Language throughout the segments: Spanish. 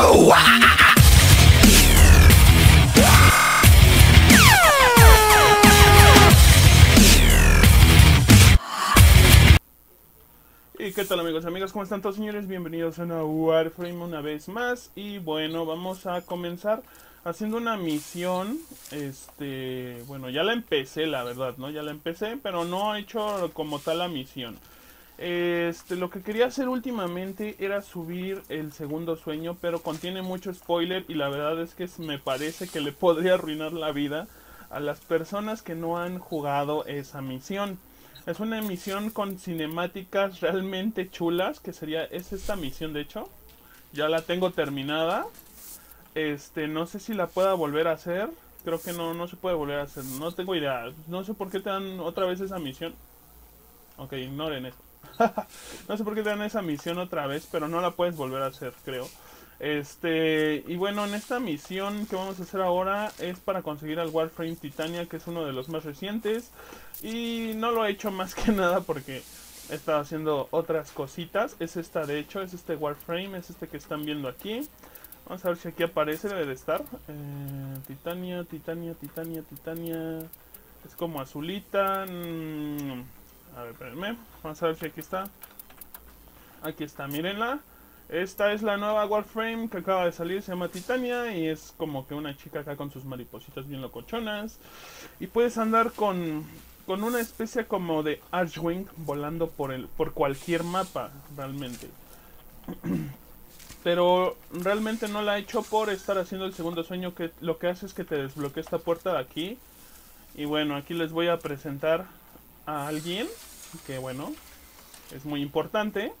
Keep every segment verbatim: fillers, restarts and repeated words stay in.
Oh, ah. ¿Y qué tal, amigos y amigas? ¿Cómo están todos, señores? Bienvenidos a una Warframe una vez más. Y bueno, vamos a comenzar haciendo una misión. Este, bueno, ya la empecé, la verdad, ¿no? Ya la empecé, pero no he hecho como tal la misión. Este, lo que quería hacer últimamente era subir el segundo sueño, pero contiene mucho spoiler y la verdad es que me parece que le podría arruinar la vida a las personas que no han jugado esa misión. Es una misión con cinemáticas realmente chulas, que sería, es esta misión de hecho. Ya la tengo terminada. Este, no sé si la pueda volver a hacer. Creo que no, no se puede volver a hacer. No tengo idea. No sé por qué te dan otra vez esa misión. Ok, ignoren eso. No sé por qué te dan esa misión otra vez, pero no la puedes volver a hacer, creo. Este, y bueno, en esta misión que vamos a hacer ahora es para conseguir al Warframe Titania, que es uno de los más recientes. Y no lo he hecho más que nada porque he estado haciendo otras cositas. Es esta de hecho, es este Warframe, es este que están viendo aquí. Vamos a ver si aquí aparece, debe de estar. Eh, Titania, Titania, Titania, Titania. Es como azulita. Mm, a ver, espérenme. Vamos a ver si aquí está. Aquí está, mírenla. Esta es la nueva Warframe que acaba de salir, se llama Titania y es como que una chica acá con sus maripositas bien locochonas. Y puedes andar con, con una especie como de Archwing volando por, el, por cualquier mapa, realmente. Pero realmente no la he hecho por estar haciendo el segundo sueño, que lo que hace es que te desbloquea esta puerta de aquí. Y bueno, aquí les voy a presentar a alguien que bueno, es muy importante.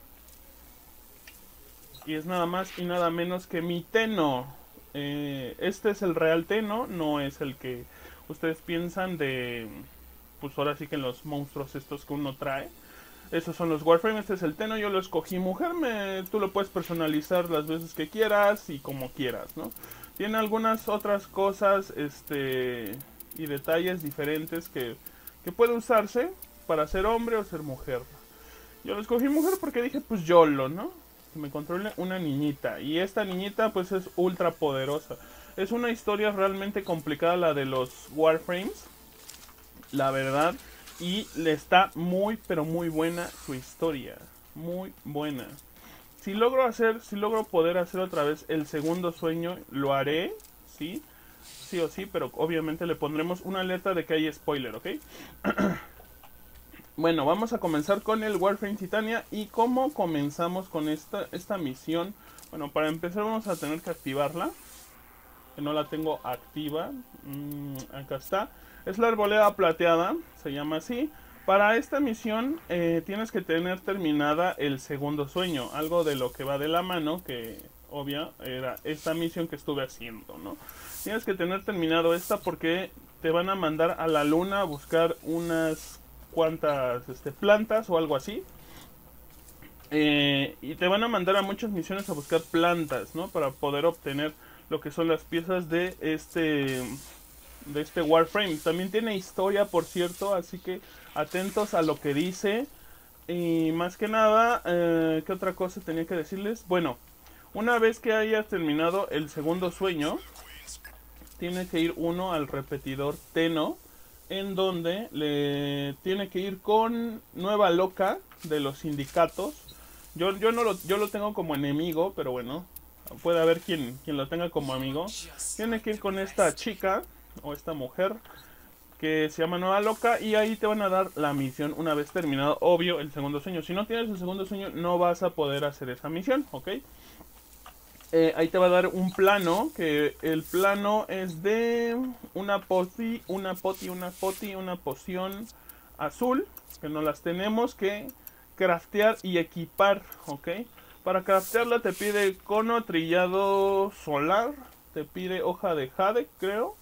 Y es nada más y nada menos que mi Tenno. Eh, este es el real Tenno, no es el que ustedes piensan de... Pues ahora sí que los monstruos estos que uno trae. Esos son los Warframe, este es el Tenno, yo lo escogí mujer. Me, tú lo puedes personalizar las veces que quieras y como quieras, ¿no? Tiene algunas otras cosas este y detalles diferentes que, que puede usarse para ser hombre o ser mujer. Yo lo escogí mujer porque dije, pues YOLO, ¿no? Me controla una niñita. Y esta niñita pues es ultra poderosa. Es una historia realmente complicada la de los Warframes, la verdad. Y le está muy pero muy buena su historia. Muy buena. Si logro hacer, si logro poder hacer otra vez el segundo sueño, lo haré, ¿sí? Sí o sí, pero obviamente le pondremos una alerta de que hay spoiler, ¿ok? Bueno, vamos a comenzar con el Warframe Titania. ¿Y cómo comenzamos con esta, esta misión? Bueno, para empezar vamos a tener que activarla. Que no la tengo activa. Mm, acá está. Es la arboleda plateada, se llama así. Para esta misión eh, tienes que tener terminada el segundo sueño. Algo de lo que va de la mano, que obvia era esta misión que estuve haciendo, ¿no? Tienes que tener terminado esta porque te van a mandar a la luna a buscar unas cuantas este, plantas o algo así. Eh, y te van a mandar a muchas misiones a buscar plantas, ¿no? Para poder obtener lo que son las piezas de este de este Warframe. También tiene historia, por cierto, así que atentos a lo que dice. Y más que nada, eh, ¿qué otra cosa tenía que decirles? Bueno, una vez que hayas terminado el segundo sueño, tiene que ir uno al repetidor Tenno, en donde le tiene que ir con Nueva Loca de los sindicatos. Yo, yo, no lo, yo lo tengo como enemigo, pero bueno, puede haber quien, quien lo tenga como amigo. Tiene que ir con esta chica o esta mujer que se llama Nueva Loca y ahí te van a dar la misión una vez terminado, obvio, el segundo sueño. Si no tienes el segundo sueño no vas a poder hacer esa misión, ¿ok? Eh, ahí te va a dar un plano, que el plano es de una poti, una poti, una poti, una poción azul, que no las tenemos que craftear y equipar, ¿ok? Para craftearla te pide cono trillado solar, te pide hoja de jade, creo.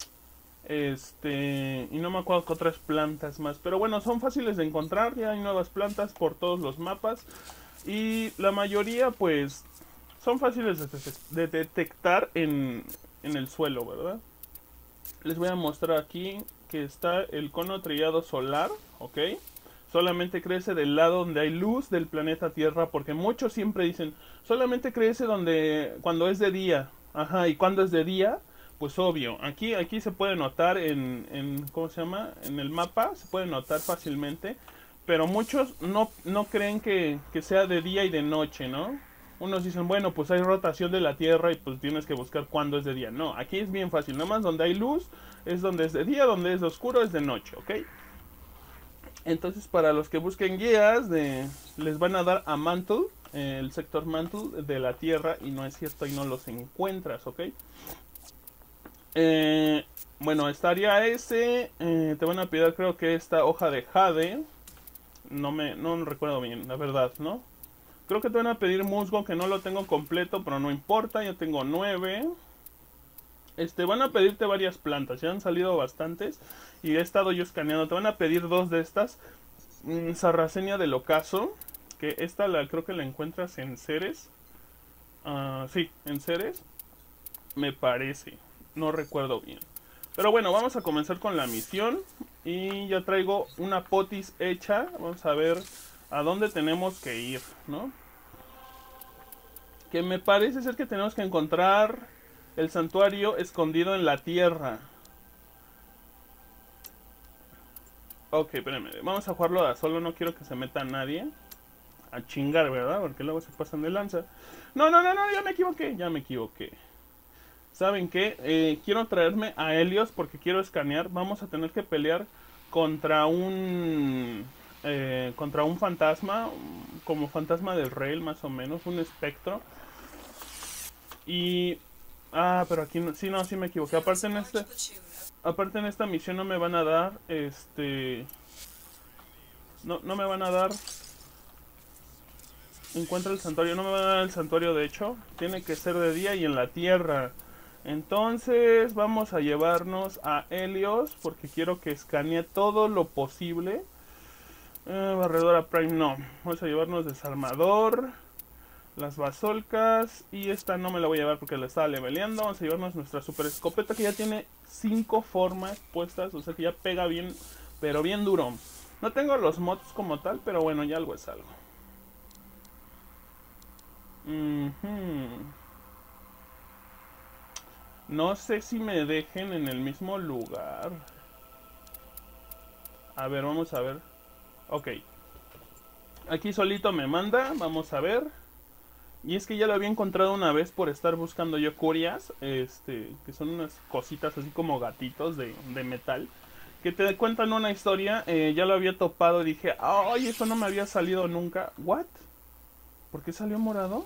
Este, y no me acuerdo que otras plantas más, pero bueno, son fáciles de encontrar, ya hay nuevas plantas por todos los mapas. Y la mayoría pues son fáciles de, de detectar en, en el suelo, ¿verdad? Les voy a mostrar aquí que está el cono trillado solar, ¿ok? Solamente crece del lado donde hay luz del planeta Tierra, porque muchos siempre dicen, solamente crece donde cuando es de día. Ajá, y cuando es de día, pues obvio. Aquí aquí se puede notar en, en ¿cómo se llama? En el mapa se puede notar fácilmente, pero muchos no no creen que, que sea de día y de noche, ¿no? Unos dicen, bueno, pues hay rotación de la Tierra y pues tienes que buscar cuándo es de día. No, aquí es bien fácil, nada más donde hay luz es donde es de día, donde es oscuro es de noche, ¿ok? Entonces, para los que busquen guías, de, les van a dar a Mantle, eh, el sector Mantle de la Tierra, y no es cierto, y no los encuentras, ¿ok? Eh, bueno, estaría ese, eh, te van a pedir creo que esta hoja de jade, no me no recuerdo bien, la verdad, ¿no? Creo que te van a pedir musgo, que no lo tengo completo, pero no importa, ya tengo nueve. Este, van a pedirte varias plantas, ya han salido bastantes y he estado yo escaneando. Te van a pedir dos de estas. Mm, Sarracenia del ocaso, que esta la creo que la encuentras en Ceres. Uh, sí, en Ceres, me parece. No recuerdo bien. Pero bueno, vamos a comenzar con la misión. Y ya traigo una potis hecha. Vamos a ver a dónde tenemos que ir, ¿no? Que me parece ser que tenemos que encontrar el santuario escondido en la tierra. Ok, espérenme. Vamos a jugarlo a solo. No quiero que se meta nadie a chingar, ¿verdad? Porque luego se pasan de lanza. No, no, no, no, ya me equivoqué. Ya me equivoqué. ¿Saben qué? Eh, quiero traerme a Helios porque quiero escanear. Vamos a tener que pelear contra un... Eh, contra un fantasma. Como fantasma del rey, más o menos. Un espectro. Y... Ah, pero aquí no... Sí, no, sí me equivoqué. Aparte en este... Aparte en esta misión no me van a dar... Este... No, no me van a dar... Encuentra el santuario. No me van a dar el santuario, de hecho. Tiene que ser de día y en la tierra. Entonces vamos a llevarnos a Helios porque quiero que escanee todo lo posible. Eh, barredora Prime no. Vamos a llevarnos desarmador, las basolcas y esta no me la voy a llevar porque la estaba leveleando. Vamos a llevarnos nuestra super escopeta que ya tiene cinco formas puestas, o sea que ya pega bien, pero bien duro. No tengo los mods como tal, pero bueno, ya algo es algo. Uh-huh. No sé si me dejen en el mismo lugar. A ver, vamos a ver. Ok. Aquí solito me manda, vamos a ver. Y es que ya lo había encontrado una vez por estar buscando yo curias. Este, que son unas cositas así como gatitos de, de metal. Que te cuentan una historia. Eh, ya lo había topado y dije, ay, eso no me había salido nunca. ¿What? ¿Por qué salió morado?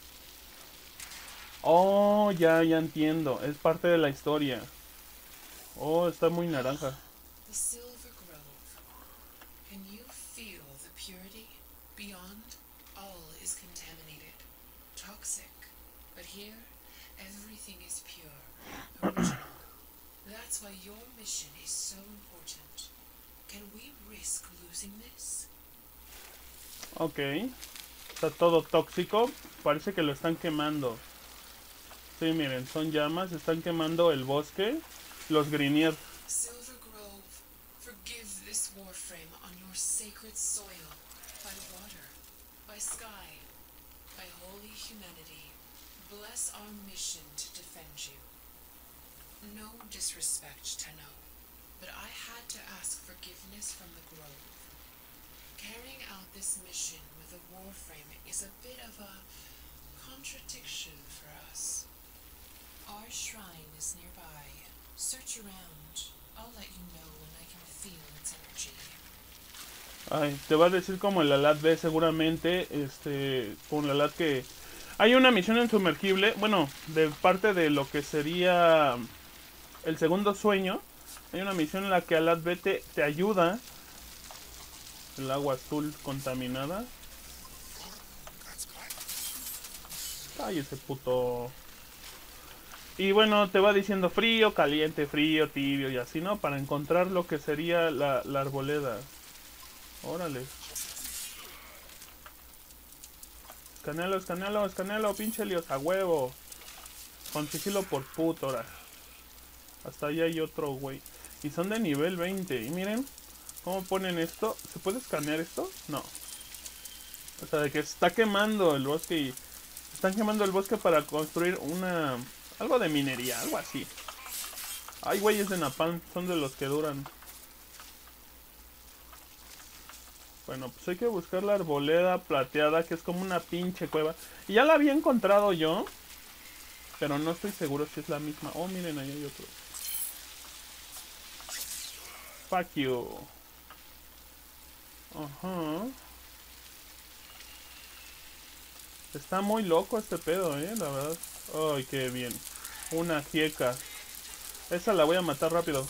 Oh, ya, ya entiendo. Es parte de la historia. Oh, está muy naranja. The Silver Grove. Can you feel the purity? Beyond, all is contaminated, toxic. But here, everything is pure, original. That's why your mission is so important. Can we risk losing this? Ok. Está todo tóxico. Parece que lo están quemando. Sí, miren, son llamas. Están quemando el bosque. Los Grinier. Silver Grove, forgive this warframe on your sacred soil. By water, by sky, by holy humanity. Bless our mission to defend you. No disrespect, Tenno, but I had to ask forgiveness from the Grove. Carrying out this mission with a warframe is a bit of a contradiction for us. Our shrine is nearby. Search around. I'll let you know when I can feel its energy. Ay, te va a decir como el Alat B seguramente, este, con el Alat que... Hay una misión en sumergible, bueno, de parte de lo que sería el segundo sueño. Hay una misión en la que Alat B te, te ayuda. El agua azul contaminada. Ay, ese puto... Y bueno, te va diciendo frío, caliente, frío, tibio y así, ¿no? Para encontrar lo que sería la, la arboleda. Órale. Escanealo, escanealo, escanealo, pinche Helios, a huevo. Con sigilo por puto, ahora. Hasta allá hay otro, güey. Y son de nivel veinte. Y miren, ¿Cómo ponen esto? ¿Se puede escanear esto? No. O sea, de que se está quemando el bosque y... Están quemando el bosque para construir una... Algo de minería, algo así. Ay, güeyes de napalm, son de los que duran. Bueno, pues hay que buscar la arboleda plateada, que es como una pinche cueva. Y ya la había encontrado yo, pero no estoy seguro si es la misma. Oh, miren, ahí hay otro. Fuck you. Ajá. Está muy loco este pedo, eh, la verdad. Ay, qué bien. Una jieca. Esa la voy a matar rápido.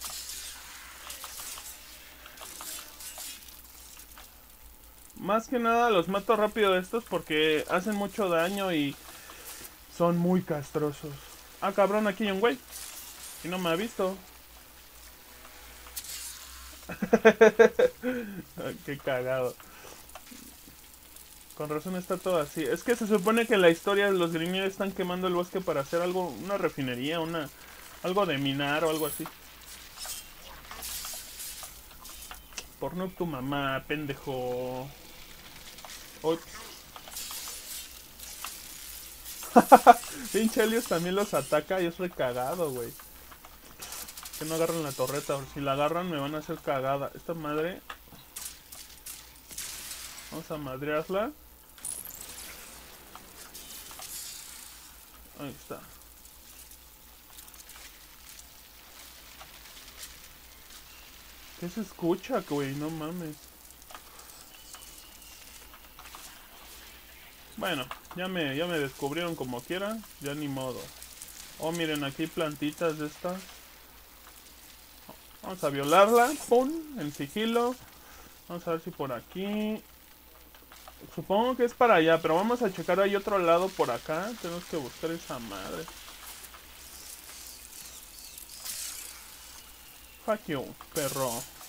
Más que nada los mato rápido estos porque hacen mucho daño y son muy castrosos. Ah, cabrón, aquí hay un güey. Y no me ha visto. Qué cagado. Con razón está todo así. Es que se supone que en la historia los Grineer están quemando el bosque para hacer algo, una refinería, una algo de minar o algo así. Por no tu mamá, pendejo. Ups. Pinche Helios también los ataca y es recagado, güey. Que no agarran la torreta, si la agarran me van a hacer cagada. Esta madre... Vamos a madrearla. Ahí está. ¿Qué se escucha, güey? No mames. Bueno, ya me, ya me descubrieron como quiera. Ya ni modo. Oh, miren, aquí hay plantitas de estas. Vamos a violarla. Pum, en sigilo. Vamos a ver si por aquí... Supongo que es para allá, pero vamos a checar ahí otro lado por acá. Tenemos que buscar esa madre. Fuck you, perro.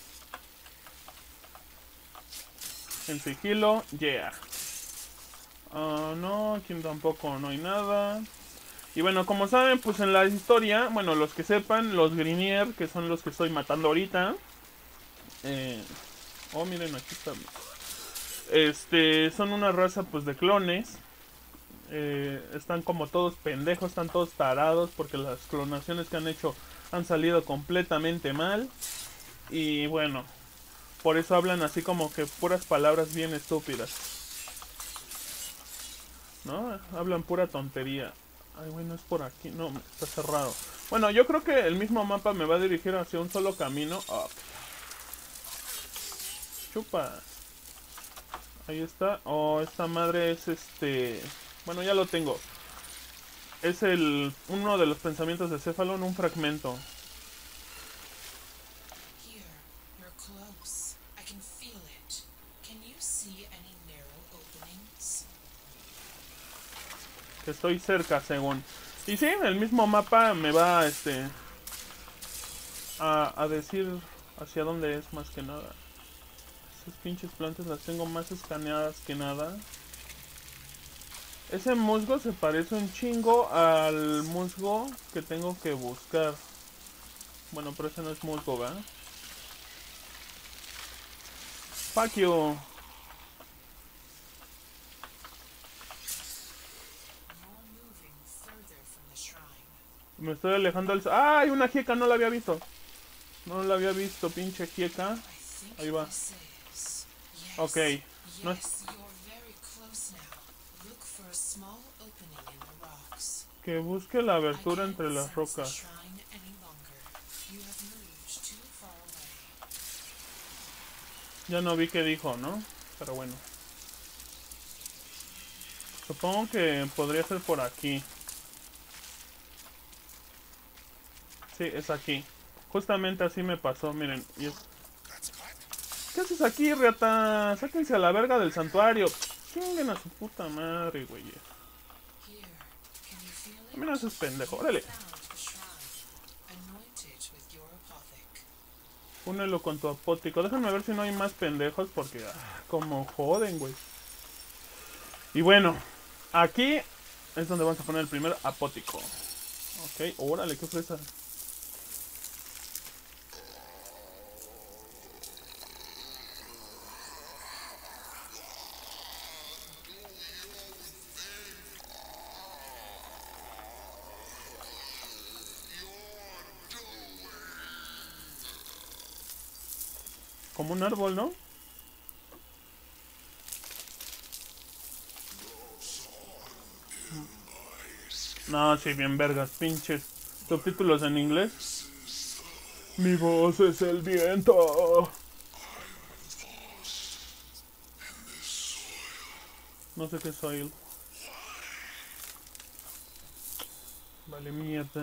En sigilo, yeah. Uh, no, aquí tampoco no hay nada. Y bueno, como saben, pues en la historia, bueno, los que sepan, los Grineer, que son los que estoy matando ahorita. Eh, oh, miren, aquí está. Este, son una raza pues de clones. Eh, están como todos pendejos, están todos tarados porque las clonaciones que han hecho han salido completamente mal. Y bueno, por eso hablan así como que puras palabras bien estúpidas, ¿no? Hablan pura tontería. Ay, bueno, es por aquí. No, está cerrado. Bueno, yo creo que el mismo mapa me va a dirigir hacia un solo camino. Oh. Chupa. Ahí está. Oh, esta madre es este... Bueno, ya lo tengo. Es el uno de los pensamientos de Cephalon, un fragmento. Que estoy cerca, según. Y sí, el mismo mapa me va este a, a decir hacia dónde es más que nada. Esas pinches plantas las tengo más escaneadas que nada. Ese musgo se parece un chingo al musgo que tengo que buscar. Bueno, pero ese no es musgo, ¿verdad? Fuck you. Me estoy alejando del... ¡Ah! Hay una jieca, no la había visto. No la había visto, pinche jieca. Ahí va. Ok. No es... Que busque la abertura entre las rocas. Ya no vi qué dijo, ¿no? Pero bueno. Supongo que podría ser por aquí. Sí, es aquí. Justamente así me pasó, miren. Y es... ¿Qué haces aquí, riata? Sáquense a la verga del santuario. Chinguen a su puta madre, güey. Mira esos pendejos, órale. Únelo con tu apótico. Déjame ver si no hay más pendejos porque... Ah, como joden, güey. Y bueno, aquí es donde vamos a poner el primer apótico. Ok, órale, qué fresa. como un árbol, ¿no? No, sí, bien vergas, pinches subtítulos en inglés. Mi voz es el viento. No sé qué soy. Vale, mierda.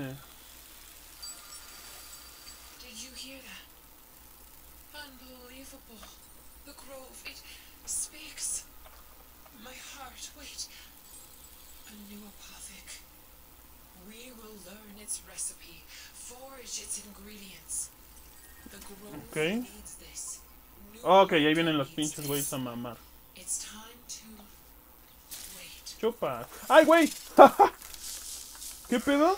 Did you hear that? Unbelievable. The grove, it speaks. My heart, wait. A new apothec. We will learn its recipe, forage its ingredients. The grove Okay. needs this. New Ok, ahí vienen Order los needs pinches güeyes this. a mamar. It's time to wait. Chupa. ¡Ay, güey! ¿Qué pedo?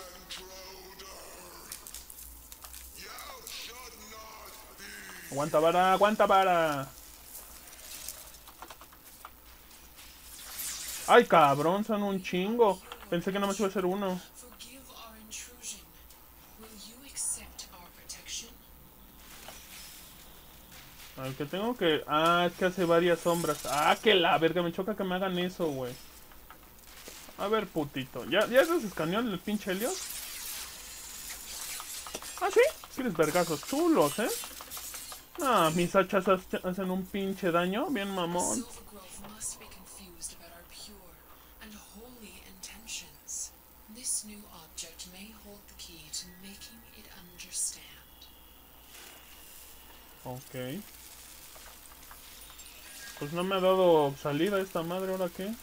Aguanta vara, aguanta vara. Ay, cabrón, son un chingo. Pensé que no me iba a ser uno. Forgive our intrusion. Will you accept our protection? Al que tengo que... Ah, es que hace varias sombras. Ah, que la verga, me choca que me hagan eso, güey. A ver, putito. ¿Ya, ya se escaneó el pinche Helios? ¿Ah, sí? ¿Quieres vergazos chulos, eh? Ah, mis hachas hacen un pinche daño. Bien mamón. Silver Grove must be confused about our pure and holy intentions. This new object may hold the key to making it understand. Ok. Pues no me ha dado salida esta madre, ¿ahora qué?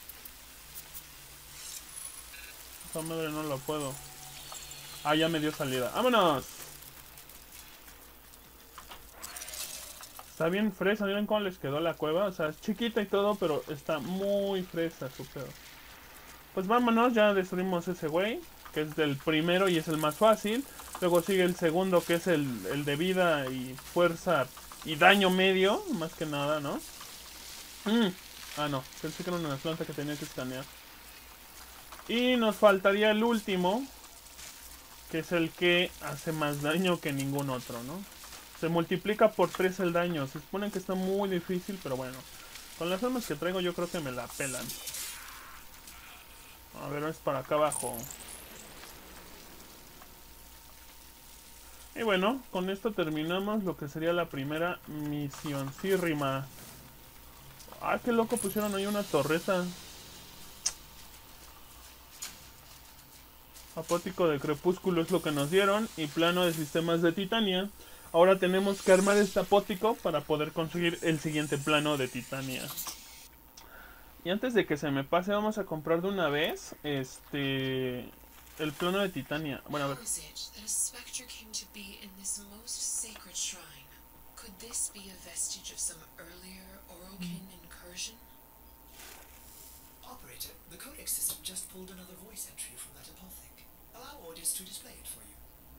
Esta madre no la puedo. Ah, ya me dio salida. ¡Vámonos! Está bien fresa, miren cómo les quedó la cueva. O sea, es chiquita y todo, pero está muy fresa su pedo. Pues vámonos, ya destruimos ese güey, que es del primero y es el más fácil. Luego sigue el segundo, que es el, el de vida y fuerza y daño medio, más que nada, ¿no? Mm. Ah, no, pensé que era una planta que tenía que escanear. Y nos faltaría el último, que es el que hace más daño que ningún otro, ¿no? Se multiplica por tres el daño. Se supone que está muy difícil, pero bueno. Con las armas que traigo yo creo que me la pelan. A ver, es para acá abajo. Y bueno, con esto terminamos lo que sería la primera misión círrima. Ah, qué loco, pusieron ahí una torreta. Apótico de crepúsculo es lo que nos dieron. Y plano de sistemas de Titania. Ahora tenemos que armar este apótico para poder conseguir el siguiente plano de Titania. Y antes de que se me pase, vamos a comprar de una vez este el plano de Titania. Bueno, a ver. How is it that a spectre came to be in this most sacred shrine? Could this be a vestige of some earlier Orokin incursion? Operator, the codex system just pulled another voice entry from that apothec. Allow Ordis to display it for you.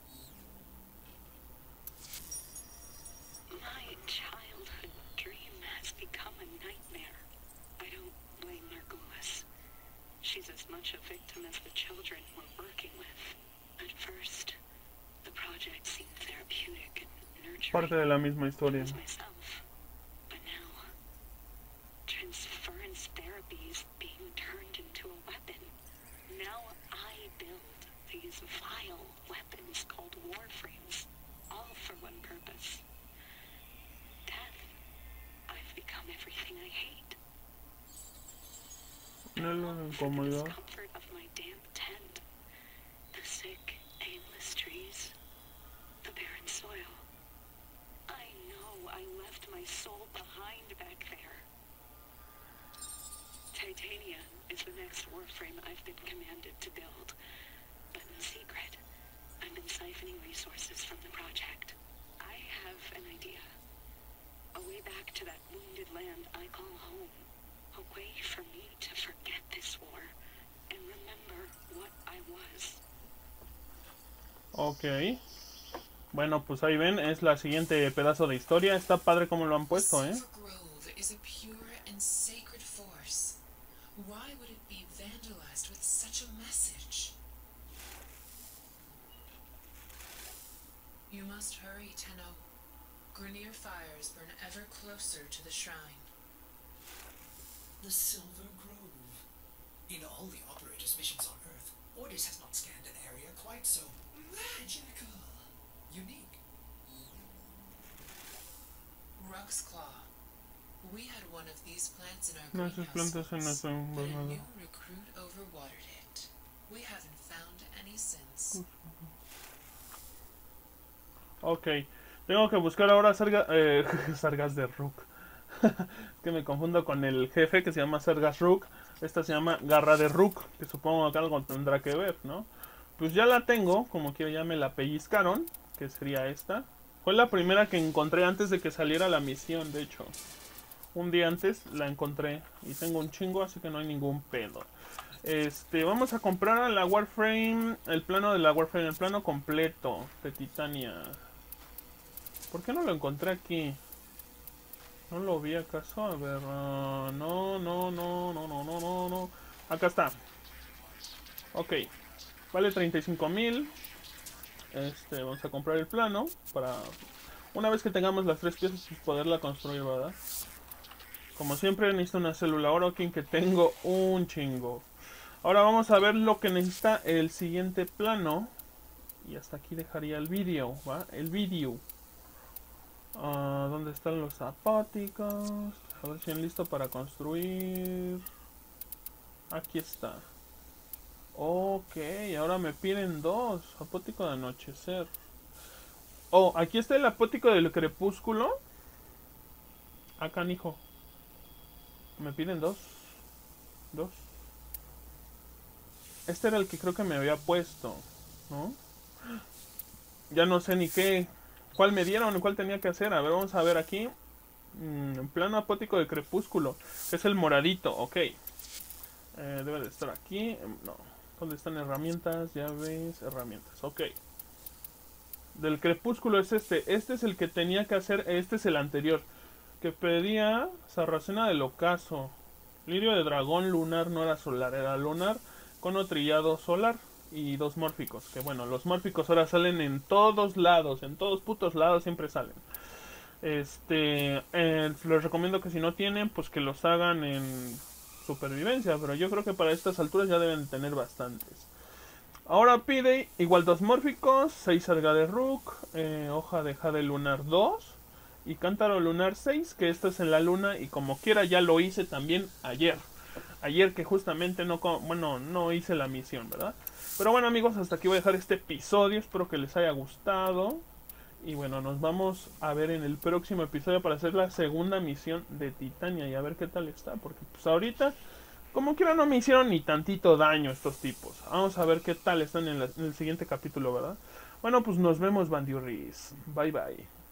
My childhood dream has become a nightmare. I don't blame Nargulis. She's as much a victim as the children we're working with. At first, the project seemed therapeutic and nurturing. Parte de la misma historia. As myself. But now, transference therapy is being turned into a weapon. Now I build these vile weapons called warframes, all for one purpose. Death. I've become everything I hate. No lo The incomodó. discomfort of my damp tent, the sick, aimless trees, the barren soil. I know I left my soul behind back there. Titania is the next warframe I've been commanded to build, but in secret, I've been siphoning resources from the project. I have an idea. A way back to that wounded land I call home. A way for me to forget this war and remember what I was. Ok. Bueno, pues ahí ven, es la siguiente pedazo de historia. Está padre como lo han puesto, ¿eh? Silver Grove is a pure and sacred force. Why would it be vandalized with such a message? You must hurry, Tenno. Grineer fires burn ever closer to the shrine. The Silver Grove. In all the operator's missions on Earth, Ordis has not scanned an area quite so magical. Unique. Rock's Claw. We had one of these plants in our No, esas plantas en greenhouse nuestro once, but a invernadero. new recruit overwatered it. We haven't found any since. Ok, tengo que buscar ahora sarga, eh, sargas de Rook. Que me confundo con el jefe que se llama Sargas Rook. Esta se llama Garra de Rook, que supongo que algo tendrá que ver, ¿no? Pues ya la tengo, como quiera ya me la pellizcaron, que sería esta. Fue la primera que encontré antes de que saliera la misión, de hecho. Un día antes la encontré y tengo un chingo, así que no hay ningún pedo. Este, vamos a comprar a la Warframe, el plano de la Warframe, el plano completo de Titania. ¿Por qué no lo encontré aquí? ¿No lo vi acaso? A ver, uh, no, no, no, no, no, no, no, no. Acá está. Ok, vale treinta y cinco mil. Este, vamos a comprar el plano para una vez que tengamos las tres piezas pues poderla construir, ¿verdad? Como siempre necesito una célula Orokin que tengo un chingo. Ahora vamos a ver lo que necesita el siguiente plano. Y hasta aquí dejaría el vídeo, ¿va? El vídeo. Uh, ¿Dónde están los apóticos? A ver si están listos para construir. Aquí está. Ok, ahora me piden dos. Apótico de anochecer. Oh, aquí está el apótico del crepúsculo. Acá, canijo. Me piden dos. Dos. Este era el que creo que me había puesto, ¿no? Ya no sé ni qué. ¿Cuál me dieron? ¿Cuál tenía que hacer? A ver, vamos a ver aquí. Mm, plano apótico de crepúsculo. Que es el moradito, ok. Eh, debe de estar aquí. No. ¿Dónde están herramientas? Llaves, herramientas. Ok. Del crepúsculo es este. Este es el que tenía que hacer. Este es el anterior. Que pedía Sarracena del ocaso. Lirio de dragón lunar no era solar. Era lunar con trillado solar. Y dos mórficos. Que bueno, los mórficos ahora salen en todos lados. En todos putos lados siempre salen. Este. Eh, les recomiendo que si no tienen, pues que los hagan en supervivencia. Pero yo creo que para estas alturas ya deben tener bastantes. Ahora pide igual dos mórficos. seis sarga de Rook. Eh, hoja de jade lunar dos. Y cántaro lunar seis. Que esto es en la luna. Y como quiera ya lo hice también ayer. Ayer que justamente no, bueno, no hice la misión, ¿verdad? Pero bueno amigos, hasta aquí voy a dejar este episodio. Espero que les haya gustado. Y bueno, nos vamos a ver en el próximo episodio para hacer la segunda misión de Titania. Y a ver qué tal está. Porque pues ahorita, como quiera, no me hicieron ni tantito daño estos tipos. Vamos a ver qué tal están en, la, en el siguiente capítulo, ¿verdad? Bueno, pues nos vemos, Bandiurris. Bye bye.